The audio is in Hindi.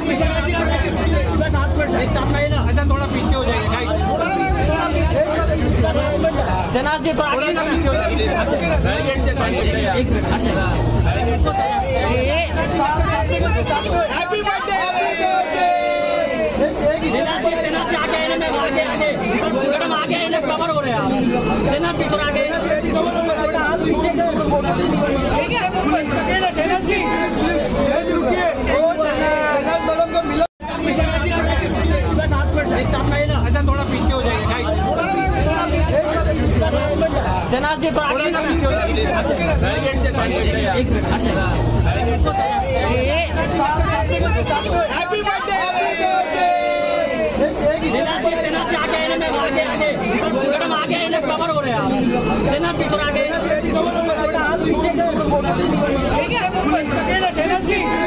अच्छा थोड़ा पीछे हो जाइए शहनाज जी, तो आगे ना पीछे हो जाइए। हैप्पी बर्थडे शहनाज जी, आगे आए ना, आगे आगे मैडम आगे आए ना, कवर हो रहे हैं आप। शहनाज जी थोड़ा आगे शहनाज जी रुकिए। अच्छा थोड़ा पीछे हो जाइए शहनाज जी, तो आगे ना पीछे हो जाइए। हैप्पी बर्थडे शहनाज जी, आगे आए ना, आगे आगे मैडम आगे आए ना, कवर हो रहे हैं आप। शहनाज जी थोड़ा आगे शहनाज जी